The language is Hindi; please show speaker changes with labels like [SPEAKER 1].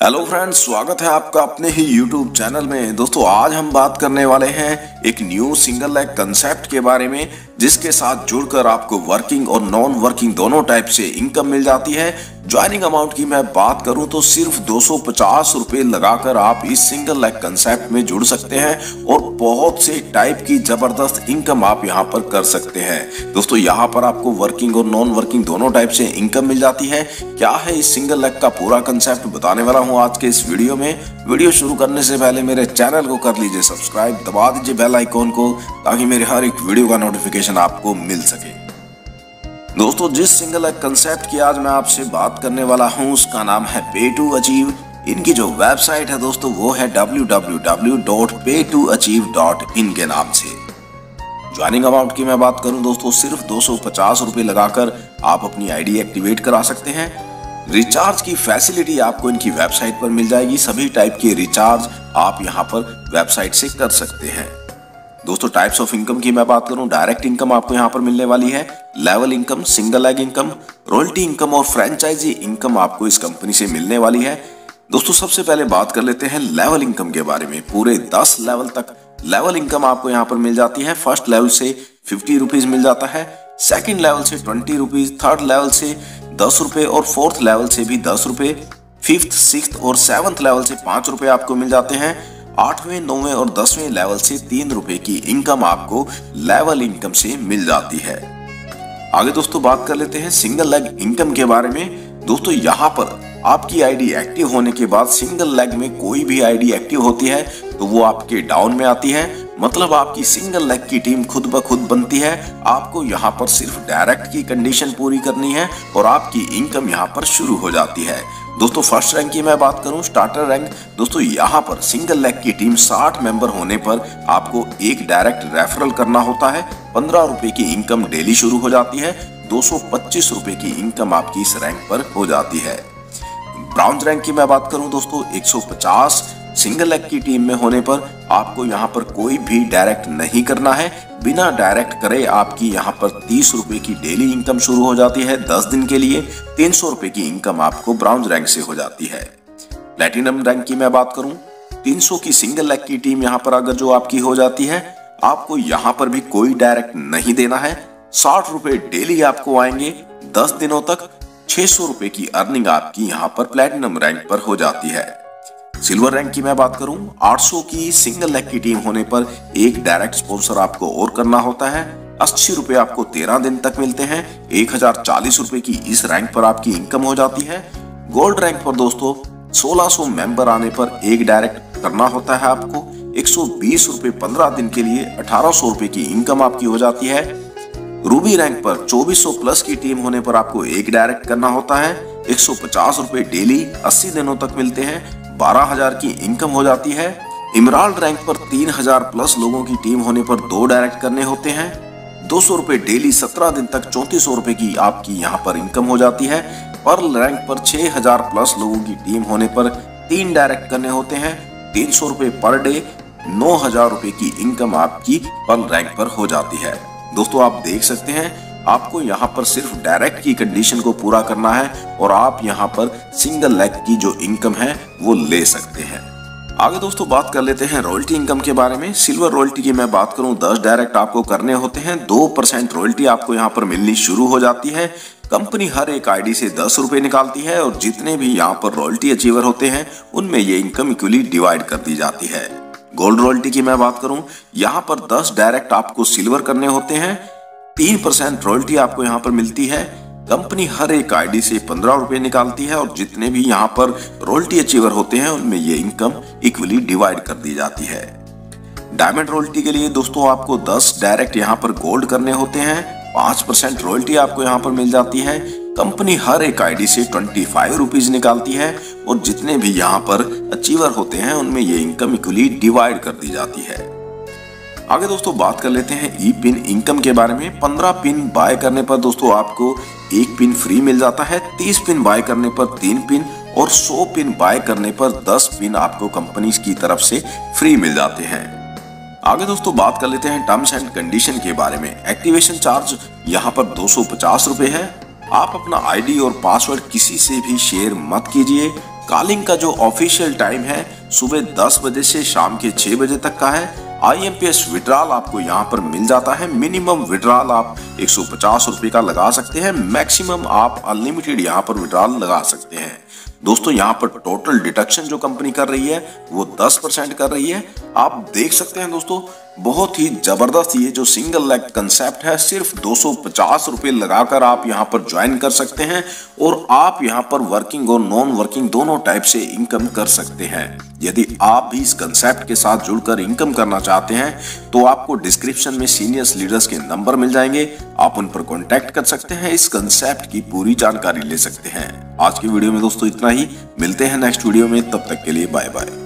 [SPEAKER 1] हेलो फ्रेंड्स, स्वागत है आपका अपने ही यूट्यूब चैनल में। दोस्तों आज हम बात करने वाले हैं एक न्यू सिंगल लेग कंसेप्ट के बारे में, जिसके साथ जुड़कर आपको वर्किंग और नॉन वर्किंग दोनों टाइप से इनकम मिल जाती है। ज्वाइनिंग अमाउंट की मैं बात करूं तो सिर्फ 250 रुपए लगाकर आप इस सिंगल लेग कंसेप्ट में जुड़ सकते हैं और बहुत से टाइप की जबरदस्त इनकम आप यहां पर कर सकते हैं। दोस्तों यहां पर आपको वर्किंग और नॉन वर्किंग दोनों टाइप से इनकम मिल जाती है। क्या है इस सिंगल लेग का पूरा कंसेप्ट बताने वाला हूं आज के इस वीडियो में। वीडियो शुरू करने से पहले मेरे चैनल को कर लीजिए सब्सक्राइब, दबा दीजिए बेल आइकॉन को ताकि मेरे हर एक वीडियो का नोटिफिकेशन आपको मिल सके। दोस्तों जिस सिंगल लेग कंसेप्ट की आज मैं आपसे बात करने वाला हूं उसका नाम है पे टू अचीव। इनकी जो वेबसाइट है दोस्तों वो है www.paytoachieve.in के नाम से। ज्वाइनिंग अमाउंट की मैं बात करूं दोस्तों सिर्फ 250 रुपए लगाकर आप अपनी आईडी एक्टिवेट करा सकते हैं। रिचार्ज की फैसिलिटी आपको इनकी वेबसाइट पर मिल जाएगी। सभी टाइप के रिचार्ज आप यहां पर वेबसाइट से कर सकते हैं। दोस्तों टाइप्स ऑफ इनकम की मैं बात करूं, डायरेक्ट इनकम आपको यहां पर मिलने वाली है, level income, single leg income, royalty income और फ्रेंचाइजी इनकम आपको इस कंपनी से मिलने वाली है। दोस्तों सबसे पहले बात कर लेते हैं लेवल इनकम के बारे में। पूरे 10 लेवल तक लेवल इनकम आपको यहां पर मिल जाती है। फर्स्ट लेवल से 50 रुपीज मिल जाता है, सेकेंड लेवल से 20 रुपीज, थर्ड लेवल से 10 रुपए और फोर्थ लेवल से भी 10 रुपए, फिफ्थ, सिक्स्थ और सेवंथ लेवल से 5 रुपए आपको मिल जाते हैं। 8वें, 9वें और 10वें लेवल से 3 रुपए की इनकम आपको लेवल इनकम से मिल जाती है। आगे दोस्तों बात कर लेते हैं सिंगल लेग इनकम के बारे में। दोस्तों यहाँ पर आपकी आईडी एक्टिव होने के बाद सिंगल लेग में कोई भी आईडी एक्टिव होती है तो वो आपके डाउन में आती है, मतलब आपकी सिंगल लेग की टीम खुद ब खुद बनती है। आपको यहाँ पर सिर्फ डायरेक्ट की कंडीशन पूरी करनी है और आपकी इनकम यहाँ पर शुरू हो जाती है। दोस्तों फर्स्ट रैंक की मैं बात करूं, स्टार्टर रैंक। दोस्तों यहाँ पर सिंगल लेग की टीम 60 मेंबर होने पर आपको एक डायरेक्ट रेफरल करना होता है। 15 रुपए की इनकम डेली शुरू हो जाती है। 225 रुपए की इनकम आपकी इस रैंक पर हो जाती है। ब्राउन्ज रैंक की मैं बात करूं दोस्तों 150 सिंगल लेग की टीम में होने पर आपको यहाँ पर कोई भी डायरेक्ट नहीं करना है। बिना डायरेक्ट करे आपकी यहाँ पर 30 रुपए की डेली इनकम शुरू हो जाती है 10 दिन के लिए। 300 रुपए की इनकम आपको ब्राउन्ज रैंक से हो जाती है। प्लैटिनम रैंक की मैं बात करूं 300 की सिंगल लेग की टीम यहाँ पर अगर जो आपकी हो जाती है, आपको यहाँ पर भी कोई डायरेक्ट नहीं देना है। 60 रुपए डेली आपको आएंगे 10 दिनों तक। 600 रुपए की अर्निंग आपकी यहाँ पर प्लैटिनम रैंक पर हो जाती है। सिल्वर रैंक की मैं बात करूं 800 की सिंगल लेग की टीम होने पर एक डायरेक्ट स्पॉन्सर आपको और करना होता है। 80 रुपए आपको 13 दिन तक मिलते हैं। 1040 रुपए की इस रैंक पर आपकी इनकम हो जाती है। गोल्ड रैंक पर दोस्तों 1600 मेंबर आने पर एक डायरेक्ट करना होता है आपको। 120 रुपए 15 दिन के लिए 1800 रुपए की इनकम आपकी हो जाती है। रूबी रैंक पर 2400 प्लस की टीम होने पर आपको एक डायरेक्ट करना होता है। 150 रुपए डेली 80 दिनों तक मिलते हैं। 12,000 की इनकम हो जाती है। इमराल्ड रैंक पर 3000 प्लस लोगों की टीम होने पर 2 डायरेक्ट करने होते हैं। 200 रुपए डेली 17 दिन तक 3400 रुपए की आपकी यहाँ पर इनकम हो जाती है। पर्ल रैंक पर 6000 प्लस लोगों की टीम होने पर 3 डायरेक्ट करने होते हैं। 300 रुपए पर डे 9000 रुपए की इनकम आपकी पर्ल रैंक पर हो जाती है। दोस्तों आप देख सकते हैं आपको यहाँ पर सिर्फ डायरेक्ट की कंडीशन को पूरा करना है और आप यहाँ पर सिंगल लेग की जो इनकम है वो ले सकते हैं। आगे दोस्तों बात कर लेते हैं रॉयल्टी इनकम के बारे में। सिल्वर रॉयल्टी की मैं बात करूं 10 डायरेक्ट आपको करने होते हैं। 2% रॉयल्टी आपको यहाँ पर मिलनी शुरू हो जाती है। कंपनी हर एक आईडी से 10 रुपए निकालती है और जितने भी यहाँ पर रॉयल्टी अचीवर होते हैं उनमें ये इनकम इक्वली डिवाइड कर दी जाती है। गोल्ड रॉयल्टी की मैं बात करूं यहाँ पर 10 डायरेक्ट आपको सिल्वर करने होते हैं। 3% रॉयल्टी आपको यहाँ पर मिलती है। कंपनी हर एक आईडी से 15 रुपए निकालती है और जितने भी यहाँ पर रॉयल्टी अचीवर होते हैं उनमें ये इनकम इक्वली डिवाइड कर दी जाती है। डायमंड रॉयल्टी के लिए दोस्तों आपको 10 डायरेक्ट यहाँ पर गोल्ड करने होते हैं। 5% रॉयल्टी आपको यहाँ पर मिल जाती है। कंपनी हर एक आईडी से 25 रुपीज निकालती है और जितने भी यहाँ पर अचीवर होते हैं उनमें ये इनकम इक्वली डिवाइड कर दी जाती है। आगे दोस्तों बात कर लेते हैं ई पिन इनकम के बारे में। 15 पिन बाय करने पर दोस्तों आपको 1 पिन फ्री मिल जाता है। 30 पिन बाय करने पर 3 पिन और 100 पिन बाय करने पर 10 पिन आपको कंपनी की तरफ से फ्री मिल जाते हैं। आगे दोस्तों बात कर लेते हैं टर्म्स एंड कंडीशन के बारे में। एक्टिवेशन चार्ज यहाँ पर 250 रुपए है। आप अपना आईडी और पासवर्ड किसी से भी शेयर मत कीजिए। कॉलिंग का जो ऑफिशियल टाइम है सुबह 10 बजे से शाम के 6 बजे तक का है। IMPS विड्रॉल आपको यहाँ पर मिल जाता है। मिनिमम विड्रॉल आप 150 रुपए का लगा सकते हैं, मैक्सिमम आप अनलिमिटेड यहाँ पर विड्रॉल लगा सकते हैं। दोस्तों यहाँ पर टोटल डिडक्शन जो कंपनी कर रही है वो 10% कर रही है। आप देख सकते हैं दोस्तों, बहुत ही जबरदस्त ये जो सिंगल लेग कंसेप्ट है, सिर्फ 250 रुपए लगाकर आप यहाँ पर ज्वाइन कर सकते हैं और आप यहाँ पर वर्किंग और नॉन वर्किंग दोनों टाइप से इनकम कर सकते हैं। यदि आप भी इस कंसेप्ट के साथ जुड़कर इनकम करना चाहते हैं तो आपको डिस्क्रिप्शन में सीनियर्स लीडर्स के नंबर मिल जाएंगे, आप उन पर कॉन्टेक्ट कर सकते हैं, इस कंसेप्ट की पूरी जानकारी ले सकते हैं। आज की वीडियो में दोस्तों इतना ही, मिलते हैं नेक्स्ट वीडियो में, तब तक के लिए बाय बाय।